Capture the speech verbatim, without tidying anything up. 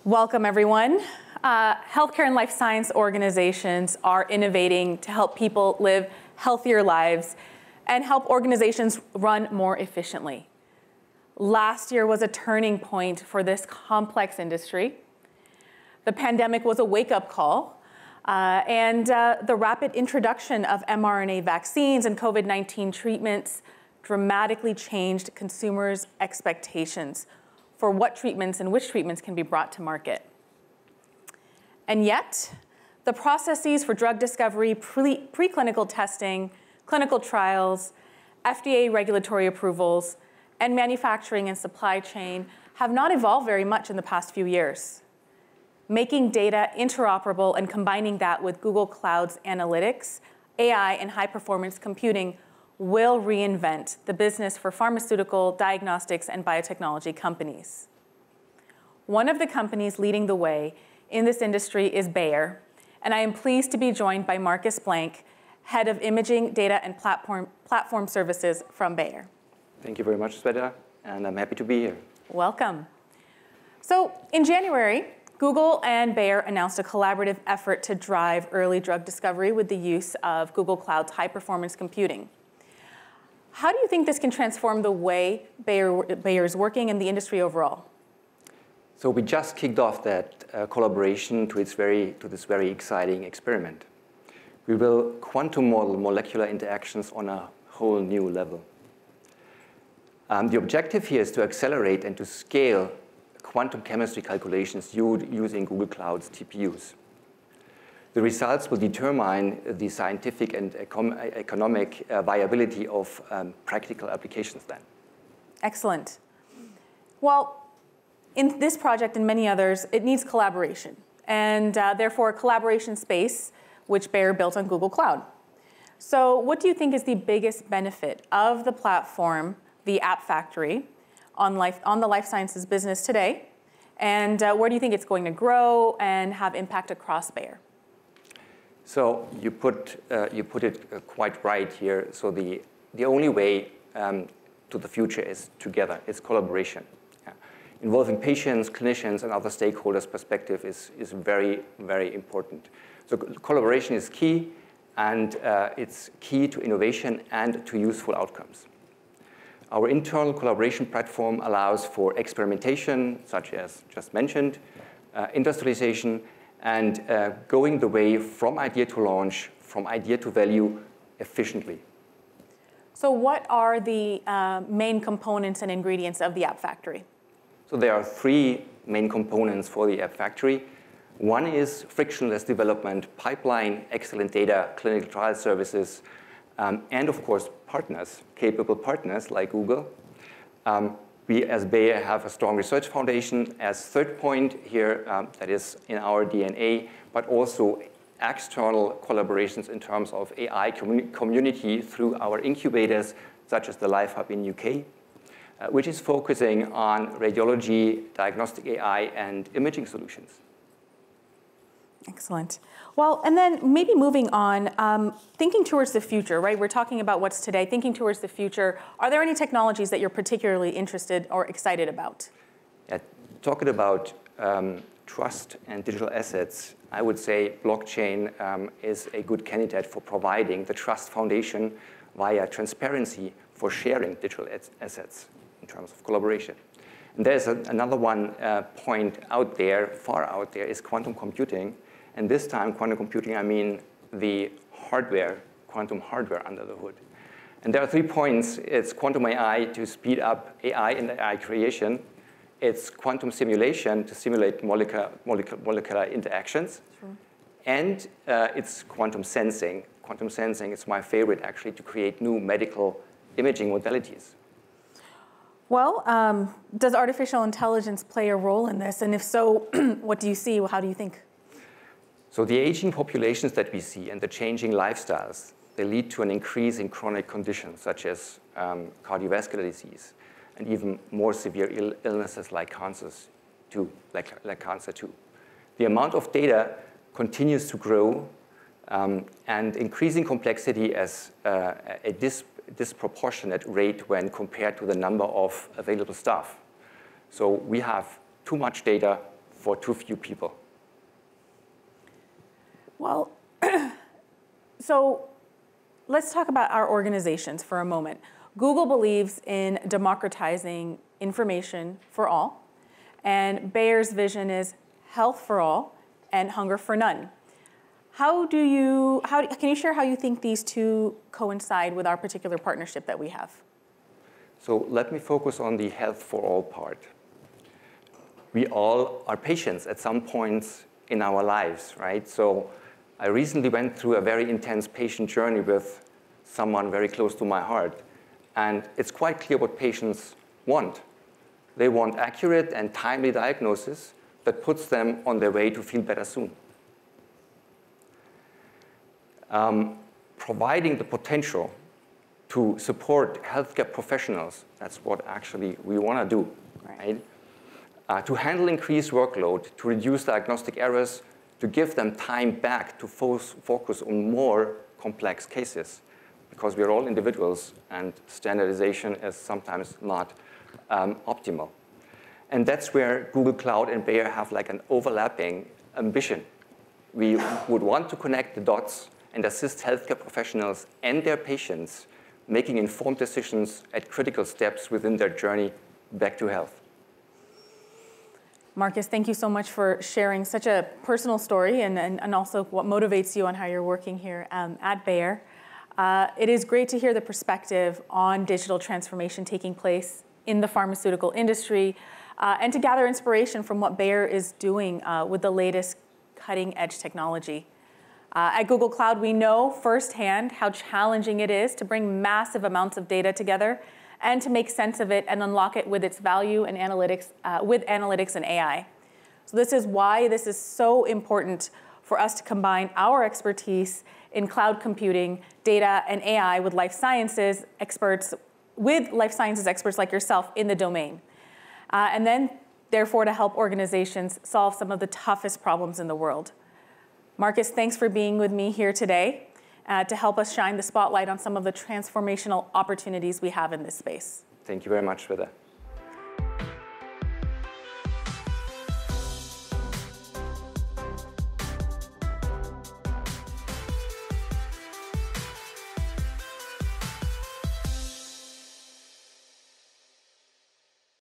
Welcome, everyone. Uh, healthcare and life science organizations are innovating to help people live healthier lives and help organizations run more efficiently. Last year was a turning point for this complex industry. The pandemic was a wake-up call, uh, and uh, the rapid introduction of mRNA vaccines and COVID nineteen treatments dramatically changed consumers' expectations for what treatments and which treatments can be brought to market. And yet, the processes for drug discovery, pre preclinical testing, clinical trials, F D A regulatory approvals, and manufacturing and supply chain have not evolved very much in the past few years. Making data interoperable and combining that with Google Cloud's analytics, A I, and high-performance computing will reinvent the business for pharmaceutical, diagnostics, and biotechnology companies. One of the companies leading the way in this industry is Bayer, and I am pleased to be joined by Markus Blank, Head of Imaging, Data, and Platform, Platform Services from Bayer. Thank you very much, Shweta, and I'm happy to be here. Welcome. So in January, Google and Bayer announced a collaborative effort to drive early drug discovery with the use of Google Cloud's high-performance computing. How do you think this can transform the way Bayer, Bayer is working in the industry overall? So we just kicked off that uh, collaboration to, its very, to this very exciting experiment. We will quantum model molecular interactions on a whole new level. Um, the objective here is to accelerate and to scale quantum chemistry calculations using Google Cloud's T P Us. The results will determine the scientific and econ economic uh, viability of um, practical applications then. Excellent. Well, in this project and many others, it needs collaboration, and uh, therefore a collaboration space which Bayer built on Google Cloud. So what do you think is the biggest benefit of the platform, the App Factory, on, life, on the life sciences business today? And uh, where do you think it's going to grow and have impact across Bayer? So you put, uh, you put it uh, quite right here. So the, the only way um, to the future is together. It's collaboration. Yeah. Involving patients, clinicians, and other stakeholders' perspective is, is very, very important. So collaboration is key, and uh, it's key to innovation and to useful outcomes. Our internal collaboration platform allows for experimentation, such as just mentioned, uh, industrialization, and uh, going the way from idea to launch, from idea to value efficiently. So what are the uh, main components and ingredients of the App Factory? So there are three main components for the App Factory. One is frictionless development, pipeline, excellent data, clinical trial services, um, and of course partners, capable partners like Google. Um, We, as Bayer, have a strong research foundation as third point here, um, that is in our D N A, but also external collaborations in terms of A I commun community through our incubators, such as the Life Hub in U K, uh, which is focusing on radiology, diagnostic A I, and imaging solutions. Excellent. Well, and then maybe moving on, um, thinking towards the future, right? We're talking about what's today, thinking towards the future. Are there any technologies that you're particularly interested or excited about? Yeah, talking about um, trust and digital assets, I would say blockchain um, is a good candidate for providing the trust foundation via transparency for sharing digital assets in terms of collaboration. And there's a, another one uh, point out there, far out there, is quantum computing. And this time, quantum computing, I mean the hardware, quantum hardware under the hood. And there are three points. It's quantum A I to speed up A I and A I creation. It's quantum simulation to simulate molecular, molecular, molecular interactions. Sure. And uh, it's quantum sensing. Quantum sensing is my favorite, actually, to create new medical imaging modalities. Well, um, does artificial intelligence play a role in this? And if so, what do you see? How do you think? So the aging populations that we see and the changing lifestyles, they lead to an increase in chronic conditions such as um, cardiovascular disease and even more severe Ill illnesses like cancers too, like, like cancer too. The amount of data continues to grow um, and increasing complexity as uh, a dis disproportionate rate when compared to the number of available staff. So we have too much data for too few people. Well, so let's talk about our organizations for a moment. Google believes in democratizing information for all, and Bayer's vision is health for all and hunger for none. How do you, how, can you share how you think these two coincide with our particular partnership that we have? So let me focus on the health for all part. We all are patients at some points in our lives, right? So I recently went through a very intense patient journey with someone very close to my heart. And it's quite clear what patients want. They want accurate and timely diagnosis that puts them on their way to feel better soon. Um, providing the potential to support healthcare professionals, that's what actually we want to do, right? right? Uh, to handle increased workload, to reduce diagnostic errors, to give them time back to fo focus on more complex cases, because we're all individuals and standardization is sometimes not um, optimal. And that's where Google Cloud and Bayer have like an overlapping ambition. We would want to connect the dots and assist healthcare professionals and their patients making informed decisions at critical steps within their journey back to health. Markus, thank you so much for sharing such a personal story and, and, and also what motivates you on how you're working here um, at Bayer. Uh, it is great to hear the perspective on digital transformation taking place in the pharmaceutical industry uh, and to gather inspiration from what Bayer is doing uh, with the latest cutting-edge technology. Uh, at Google Cloud, we know firsthand how challenging it is to bring massive amounts of data together and to make sense of it and unlock it with its value and analytics, uh, with analytics and A I. So this is why this is so important for us to combine our expertise in cloud computing, data, and A I with life sciences experts, with life sciences experts like yourself in the domain. Uh, and then, therefore, to help organizations solve some of the toughest problems in the world. Markus, thanks for being with me here today uh, to help us shine the spotlight on some of the transformational opportunities we have in this space. Thank you very much for that.